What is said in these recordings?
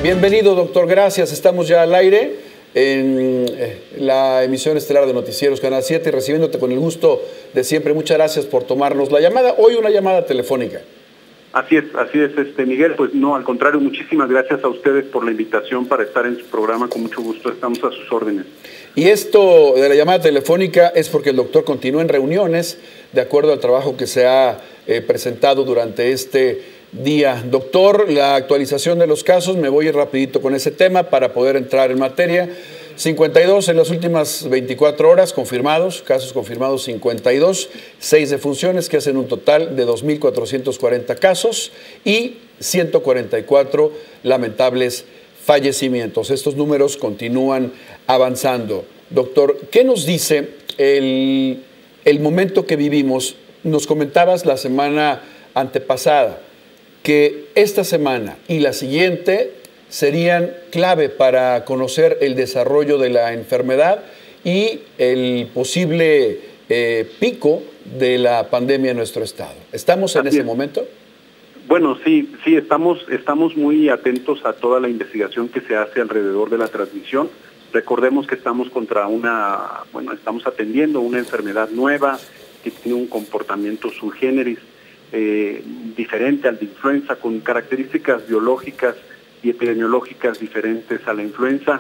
Bienvenido, doctor, gracias. Estamos ya al aire en la emisión estelar de Noticieros Canal 7 y recibiéndote con el gusto de siempre. Muchas gracias por tomarnos la llamada. Hoy una llamada telefónica. Así es, Miguel. Pues no, al contrario, muchísimas gracias a ustedes por la invitación para estar en su programa. Con mucho gusto, estamos a sus órdenes. Y esto de la llamada telefónica es porque el doctor continúa en reuniones de acuerdo al trabajo que se ha presentado durante este día. Doctor, la actualización de los casos, me voy a ir rapidito con ese tema para poder entrar en materia. 52 en las últimas 24 horas confirmados, casos confirmados 52, 6 defunciones que hacen un total de 2.440 casos y 144 lamentables fallecimientos. Estos números continúan avanzando. Doctor, ¿qué nos dice el momento que vivimos? Nos comentabas la semana antepasada que esta semana y la siguiente serían clave para conocer el desarrollo de la enfermedad y el posible pico de la pandemia en nuestro estado. ¿Estamos en ese momento? Bueno, sí, estamos muy atentos a toda la investigación que se hace alrededor de la transmisión. Recordemos que estamos estamos atendiendo una enfermedad nueva que tiene un comportamiento subgéneris diferente al de influenza, con características biológicas y epidemiológicas diferentes a la influenza.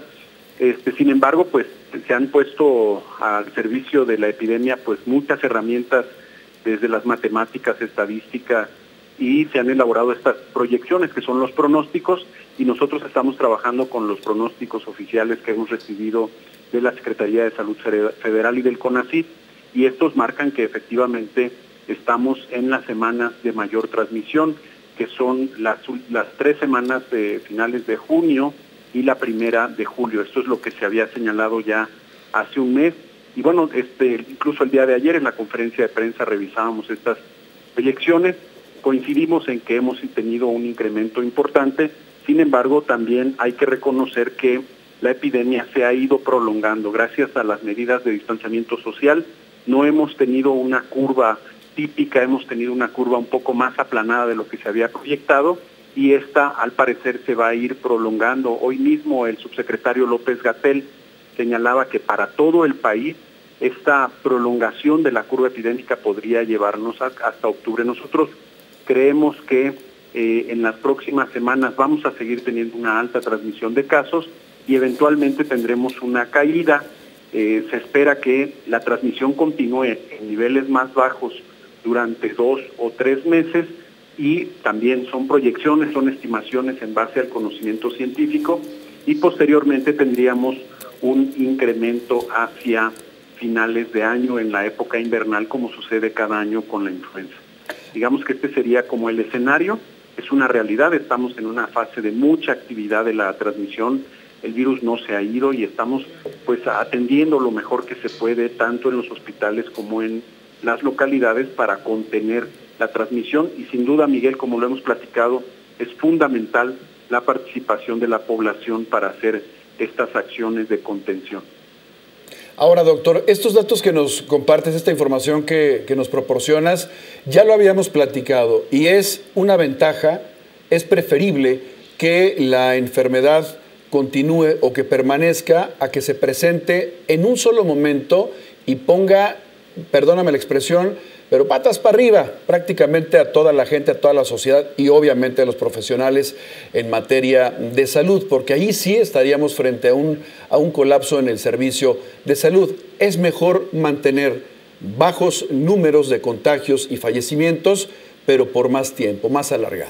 Sin embargo, pues se han puesto al servicio de la epidemia pues muchas herramientas desde las matemáticas, estadística, y se han elaborado estas proyecciones que son los pronósticos, y nosotros estamos trabajando con los pronósticos oficiales que hemos recibido de la Secretaría de Salud Federal y del CONACYT, y estos marcan que efectivamente estamos en las semanas de mayor transmisión, que son las 3 semanas de finales de junio y la primera de julio. Esto es lo que se había señalado ya hace un mes. Y bueno, incluso el día de ayer en la conferencia de prensa revisábamos estas proyecciones. Coincidimos en que hemos tenido un incremento importante. Sin embargo, también hay que reconocer que la epidemia se ha ido prolongando. Gracias a las medidas de distanciamiento social, no hemos tenido una curva típica, hemos tenido una curva un poco más aplanada de lo que se había proyectado, y esta al parecer se va a ir prolongando. Hoy mismo el subsecretario López-Gatell señalaba que para todo el país esta prolongación de la curva epidémica podría llevarnos hasta octubre. Nosotros creemos que en las próximas semanas vamos a seguir teniendo una alta transmisión de casos y eventualmente tendremos una caída. Se espera que la transmisión continúe en niveles más bajos durante 2 o 3 meses, y también son proyecciones, son estimaciones en base al conocimiento científico, y posteriormente tendríamos un incremento hacia finales de año en la época invernal, como sucede cada año con la influenza. Digamos que este sería como el escenario. Es una realidad, estamos en una fase de mucha actividad de la transmisión, el virus no se ha ido y estamos pues atendiendo lo mejor que se puede, tanto en los hospitales como en las localidades, para contener la transmisión. Y sin duda, Miguel, como lo hemos platicado, es fundamental la participación de la población para hacer estas acciones de contención. Ahora, doctor, estos datos que nos compartes, esta información que nos proporcionas, ya lo habíamos platicado y es una ventaja, es preferible que la enfermedad continúe o que permanezca a que se presente en un solo momento y ponga, perdóname la expresión, pero patas para arriba prácticamente a toda la gente, a toda la sociedad y obviamente a los profesionales en materia de salud, porque ahí sí estaríamos frente a un colapso en el servicio de salud. Es mejor mantener bajos números de contagios y fallecimientos, pero por más tiempo, más alargado.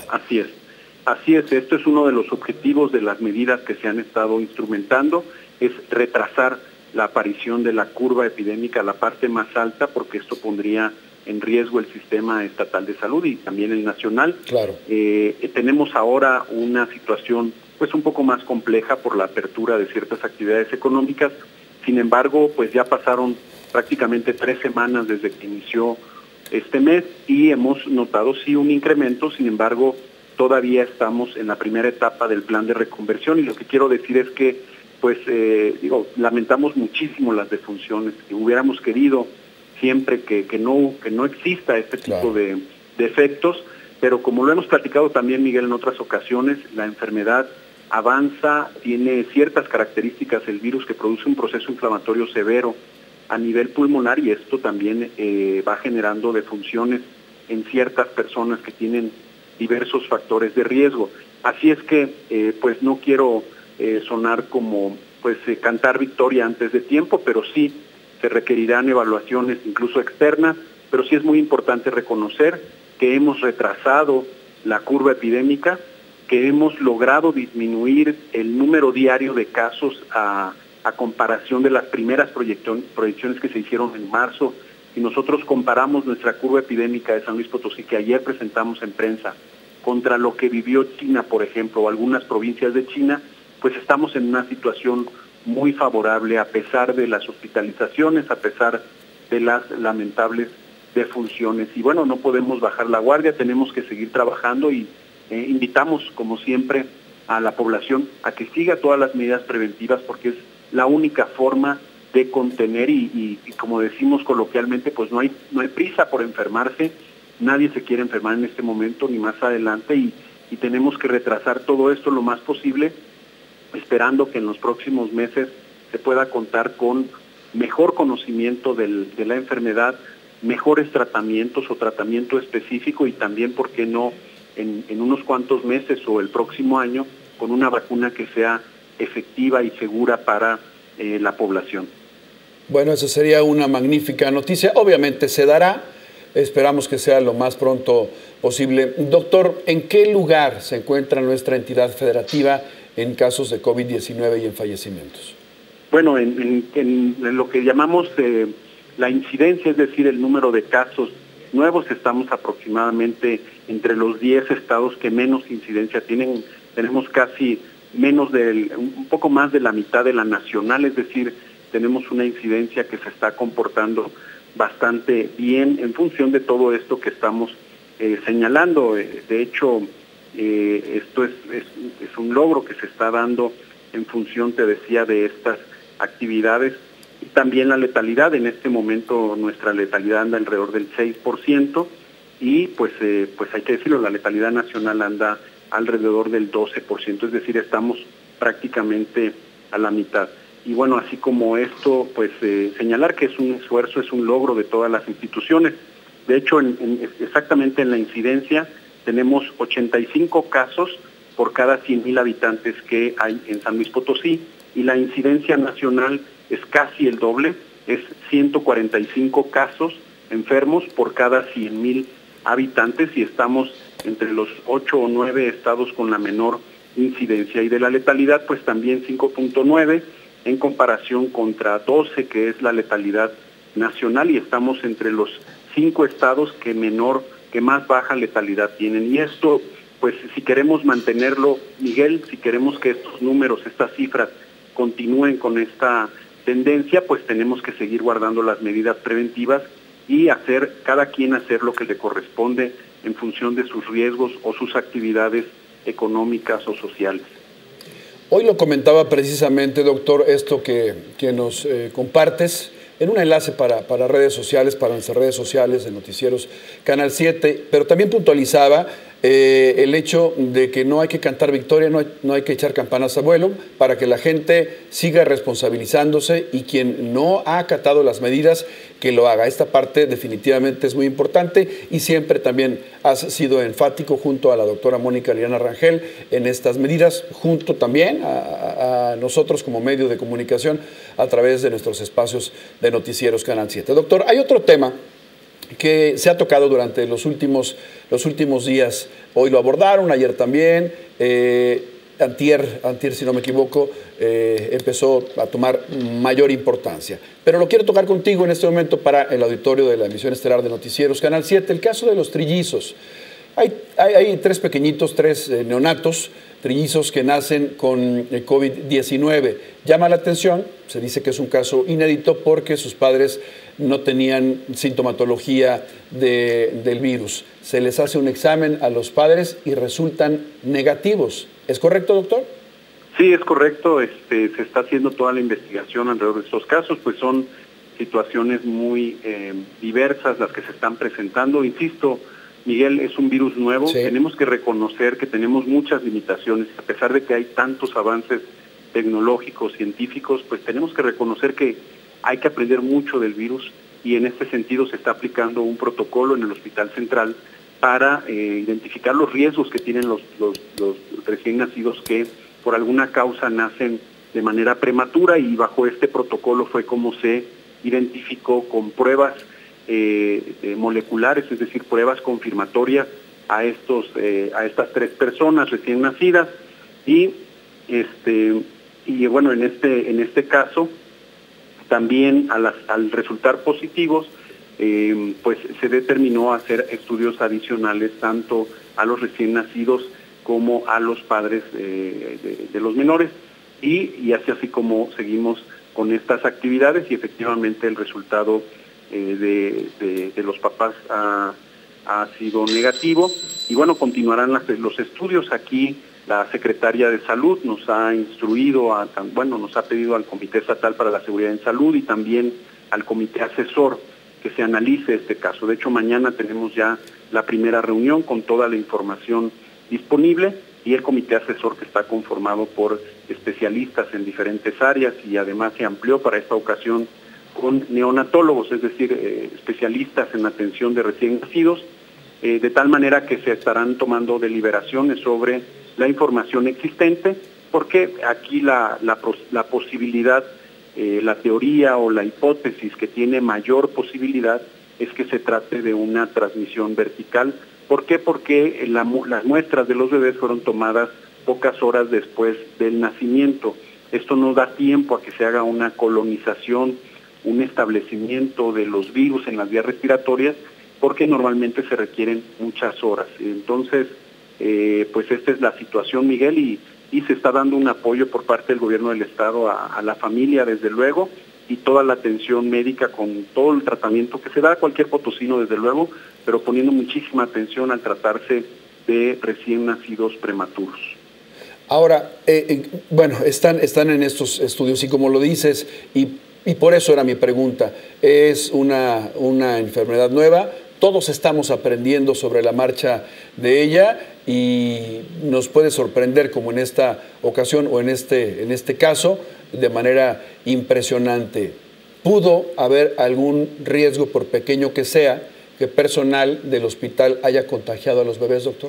Así es, esto es uno de los objetivos de las medidas que se han estado instrumentando, es retrasar la aparición de la curva epidémica a la parte más alta, porque esto pondría en riesgo el sistema estatal de salud y también el nacional. Claro. Tenemos ahora una situación pues un poco más compleja por la apertura de ciertas actividades económicas. Sin embargo, pues ya pasaron prácticamente 3 semanas desde que inició este mes y hemos notado sí un incremento. Sin embargo, todavía estamos en la primera etapa del plan de reconversión, y lo que quiero decir es que pues lamentamos muchísimo las defunciones, que hubiéramos querido siempre que no exista este tipo de efectos, pero como lo hemos platicado también, Miguel, en otras ocasiones, la enfermedad avanza, tiene ciertas características el virus que produce un proceso inflamatorio severo a nivel pulmonar, y esto también va generando defunciones en ciertas personas que tienen diversos factores de riesgo. Así es que pues no quiero sonar como cantar victoria antes de tiempo, pero sí se requerirán evaluaciones incluso externas, pero sí es muy importante reconocer que hemos retrasado la curva epidémica, que hemos logrado disminuir el número diario de casos a comparación de las primeras proyecciones que se hicieron en marzo. Si nosotros comparamos nuestra curva epidémica de San Luis Potosí, que ayer presentamos en prensa, contra lo que vivió China, por ejemplo, o algunas provincias de China, pues estamos en una situación muy favorable a pesar de las hospitalizaciones, a pesar de las lamentables defunciones. Y bueno, no podemos bajar la guardia, tenemos que seguir trabajando y invitamos, como siempre, a la población a que siga todas las medidas preventivas, porque es la única forma de contener y como decimos coloquialmente, pues no hay prisa por enfermarse, nadie se quiere enfermar en este momento ni más adelante, y tenemos que retrasar todo esto lo más posible, esperando que en los próximos meses se pueda contar con mejor conocimiento de la enfermedad, mejores tratamientos o tratamiento específico, y también, ¿por qué no?, en unos cuantos meses o el próximo año, con una vacuna que sea efectiva y segura para la población. Bueno, esa sería una magnífica noticia. Obviamente se dará, esperamos que sea lo más pronto posible. Doctor, ¿en qué lugar se encuentra nuestra entidad federativa en casos de COVID-19 y en fallecimientos? Bueno, en lo que llamamos la incidencia, es decir, el número de casos nuevos, estamos aproximadamente entre los 10 estados que menos incidencia tienen. Tenemos casi un poco más de la mitad de la nacional, es decir, tenemos una incidencia que se está comportando bastante bien en función de todo esto que estamos señalando. De hecho, esto es un logro que se está dando en función, te decía, de estas actividades. Y también la letalidad, en este momento nuestra letalidad anda alrededor del 6%, y pues hay que decirlo, la letalidad nacional anda alrededor del 12%, es decir, estamos prácticamente a la mitad. Y bueno, así como esto, pues señalar que es un esfuerzo, es un logro de todas las instituciones. De hecho, exactamente en la incidencia tenemos 85 casos por cada 100,000 habitantes que hay en San Luis Potosí, y la incidencia nacional es casi el doble, es 145 casos enfermos por cada 100,000 habitantes, y estamos entre los 8 o 9 estados con la menor incidencia. Y de la letalidad, pues también 5.9 en comparación contra 12, que es la letalidad nacional, y estamos entre los 5 estados que más baja letalidad tienen. Y esto, pues si queremos mantenerlo, Miguel, si queremos que estos números, estas cifras continúen con esta tendencia, pues tenemos que seguir guardando las medidas preventivas y cada quien hacer lo que le corresponde en función de sus riesgos o sus actividades económicas o sociales. Hoy lo comentaba precisamente, doctor, esto que nos compartes en un enlace para redes sociales, para nuestras redes sociales de Noticieros Canal 7, pero también puntualizaba el hecho de que no hay que cantar victoria, no hay que echar campanas a vuelo, para que la gente siga responsabilizándose, y quien no ha acatado las medidas, que lo haga. Esta parte definitivamente es muy importante, y siempre también has sido enfático junto a la doctora Mónica Liliana Rangel en estas medidas, junto también a nosotros como medio de comunicación a través de nuestros espacios de Noticieros Canal 7. Doctor, hay otro tema que se ha tocado durante los últimos días. Hoy lo abordaron, ayer también, antier, si no me equivoco, empezó a tomar mayor importancia. Pero lo quiero tocar contigo en este momento para el auditorio de la emisión estelar de Noticieros Canal 7, el caso de los trillizos. Hay tres pequeñitos, tres neonatos, trillizos que nacen con el COVID-19. Llama la atención, se dice que es un caso inédito porque sus padres no tenían sintomatología del virus. Se les hace un examen a los padres y resultan negativos. ¿Es correcto, doctor? Sí, es correcto. Se está haciendo toda la investigación alrededor de estos casos, pues son situaciones muy diversas las que se están presentando. Insisto, Miguel, es un virus nuevo, Sí. Tenemos que reconocer que tenemos muchas limitaciones, a pesar de que hay tantos avances tecnológicos, científicos, pues tenemos que reconocer que hay que aprender mucho del virus y en este sentido se está aplicando un protocolo en el Hospital Central para identificar los riesgos que tienen los recién nacidos que por alguna causa nacen de manera prematura, y bajo este protocolo fue como se identificó con pruebas moleculares, es decir, pruebas confirmatorias a estas 3 personas recién nacidas, y bueno, en este caso también al resultar positivos, pues se determinó hacer estudios adicionales tanto a los recién nacidos como a los padres de los menores, y así como seguimos con estas actividades, y efectivamente el resultado de los papás ha sido negativo, y bueno, continuarán los estudios. Aquí la Secretaria de Salud nos ha instruido, nos ha pedido al Comité Estatal para la Seguridad en Salud y también al Comité Asesor que se analice este caso. De hecho, mañana tenemos ya la primera reunión con toda la información disponible, y el Comité Asesor, que está conformado por especialistas en diferentes áreas, y además se amplió para esta ocasión con neonatólogos, es decir, especialistas en atención de recién nacidos, de tal manera que se estarán tomando deliberaciones sobre la información existente, porque aquí la posibilidad, la teoría o la hipótesis que tiene mayor posibilidad es que se trate de una transmisión vertical. ¿Por qué? Porque las muestras de los bebés fueron tomadas pocas horas después del nacimiento. Esto no da tiempo a que se haga una colonización, un establecimiento de los virus en las vías respiratorias, porque normalmente se requieren muchas horas. Entonces, pues esta es la situación, Miguel, y se está dando un apoyo por parte del gobierno del estado a la familia, desde luego, y toda la atención médica con todo el tratamiento que se da a cualquier potosino, desde luego, pero poniendo muchísima atención al tratarse de recién nacidos prematuros. Ahora, bueno, están en estos estudios y como lo dices, y por eso era mi pregunta, es una enfermedad nueva, todos estamos aprendiendo sobre la marcha de ella y nos puede sorprender, como en esta ocasión o en este caso, de manera impresionante. ¿Pudo haber algún riesgo, por pequeño que sea, que personal del hospital haya contagiado a los bebés, doctor?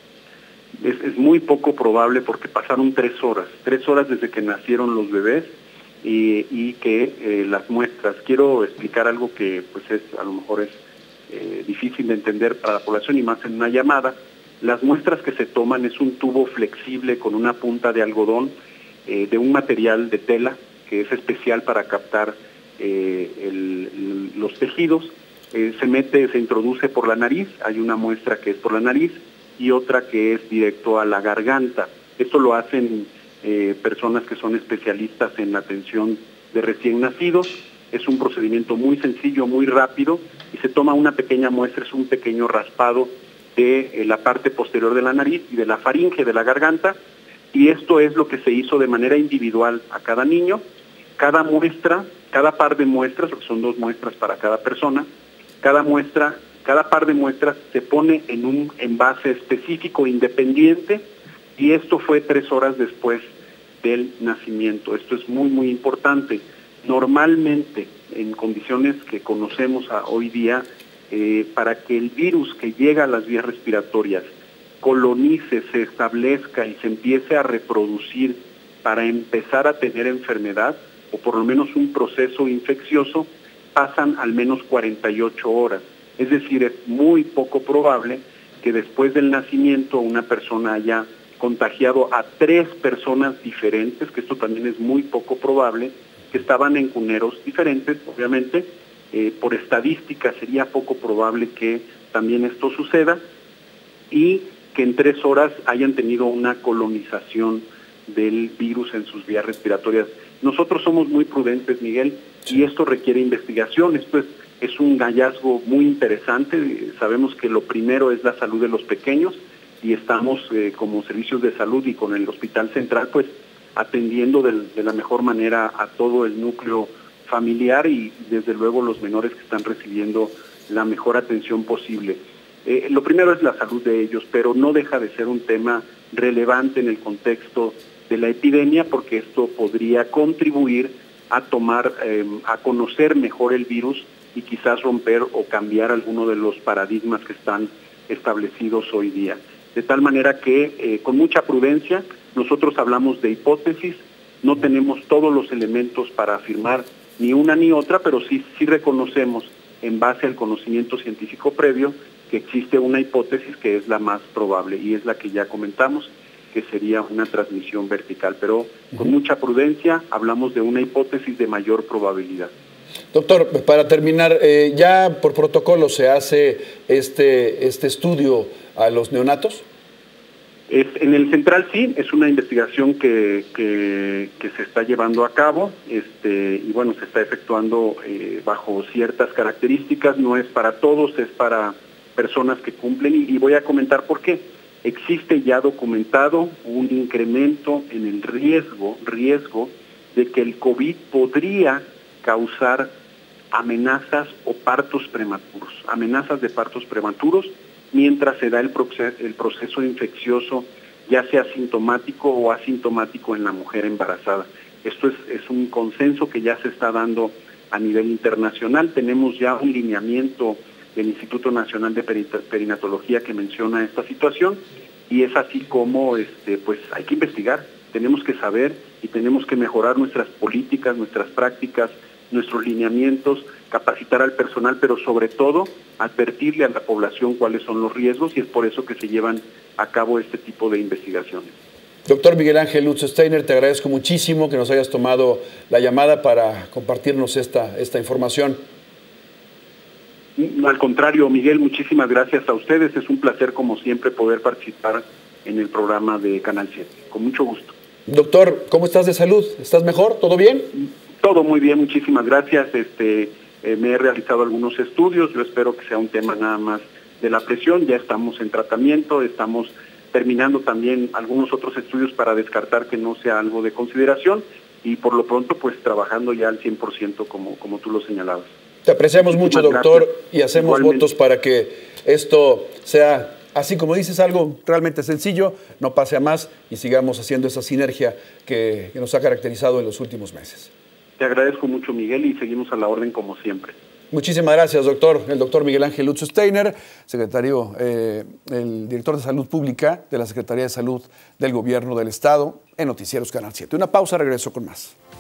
Es muy poco probable, porque pasaron 3 horas desde que nacieron los bebés, y que las muestras, quiero explicar algo que pues a lo mejor es difícil de entender para la población y más en una llamada. Las muestras que se toman es un tubo flexible con una punta de algodón de un material de tela que es especial para captar los tejidos. Se introduce por la nariz, hay una muestra que es por la nariz y otra que es directo a la garganta. Esto lo hacen personas que son especialistas en la atención de recién nacidos. Es un procedimiento muy sencillo, muy rápido, y se toma una pequeña muestra, es un pequeño raspado de la parte posterior de la nariz y de la faringe, de la garganta, y esto es lo que se hizo de manera individual a cada niño. Cada par de muestras, porque son 2 muestras para cada persona, cada par de muestras se pone en un envase específico independiente, y esto fue 3 horas después del nacimiento. Esto es muy, muy importante. Normalmente, en condiciones que conocemos hoy día, para que el virus que llega a las vías respiratorias colonice, se establezca y se empiece a reproducir para empezar a tener enfermedad, o por lo menos un proceso infeccioso, pasan al menos 48 horas. Es decir, es muy poco probable que después del nacimiento una persona haya contagiado a 3 personas diferentes, que esto también es muy poco probable, que estaban en cuneros diferentes. Obviamente, por estadística sería poco probable que también esto suceda, y que en 3 horas hayan tenido una colonización del virus en sus vías respiratorias. Nosotros somos muy prudentes, Miguel, y esto requiere investigación. Esto es un hallazgo muy interesante. Sabemos que lo primero es la salud de los pequeños, y estamos como servicios de salud y con el Hospital Central pues atendiendo de la mejor manera a todo el núcleo familiar, y desde luego los menores que están recibiendo la mejor atención posible. Lo primero es la salud de ellos, pero no deja de ser un tema relevante en el contexto de la epidemia, porque esto podría contribuir a a conocer mejor el virus y quizás romper o cambiar alguno de los paradigmas que están establecidos hoy día. De tal manera que con mucha prudencia nosotros hablamos de hipótesis, no tenemos todos los elementos para afirmar ni una ni otra, pero sí reconocemos en base al conocimiento científico previo que existe una hipótesis que es la más probable y es la que ya comentamos, que sería una transmisión vertical, pero con mucha prudencia hablamos de una hipótesis de mayor probabilidad. Doctor, para terminar, ¿ya por protocolo se hace este estudio a los neonatos? En el central sí, es una investigación que se está llevando a cabo y bueno, se está efectuando bajo ciertas características, no es para todos, es para personas que cumplen y voy a comentar por qué. Existe ya documentado un incremento en el riesgo de que el COVID podría causar amenazas o partos prematuros, amenazas de partos prematuros mientras se da el proceso infeccioso, ya sea sintomático o asintomático en la mujer embarazada. Esto es un consenso que ya se está dando a nivel internacional. Tenemos ya un lineamiento del Instituto Nacional de Perinatología que menciona esta situación y es así como pues hay que investigar, tenemos que saber y tenemos que mejorar nuestras políticas, nuestras prácticas, nuestros lineamientos, capacitar al personal, pero sobre todo advertirle a la población cuáles son los riesgos y es por eso que se llevan a cabo este tipo de investigaciones. Doctor Miguel Ángel Lutz Steiner, te agradezco muchísimo que nos hayas tomado la llamada para compartirnos esta información. Al contrario, Miguel, muchísimas gracias a ustedes. Es un placer, como siempre, poder participar en el programa de Canal 7. Con mucho gusto. Doctor, ¿cómo estás de salud? ¿Estás mejor? ¿Todo bien? Todo muy bien, muchísimas gracias. Me he realizado algunos estudios. Yo espero que sea un tema nada más de la presión. Ya estamos en tratamiento, estamos terminando también algunos otros estudios para descartar que no sea algo de consideración y por lo pronto pues trabajando ya al 100% como tú lo señalabas. Te apreciamos mucho, doctor, y hacemos Igualmente. votos para que esto sea, así como dices, algo realmente sencillo, no pase a más y sigamos haciendo esa sinergia que nos ha caracterizado en los últimos meses. Te agradezco mucho, Miguel, y seguimos a la orden como siempre. Muchísimas gracias, doctor. El doctor Miguel Ángel Lutz Steiner, el director de Salud Pública de la Secretaría de Salud del Gobierno del Estado, en Noticieros Canal 7. Una pausa, regreso con más.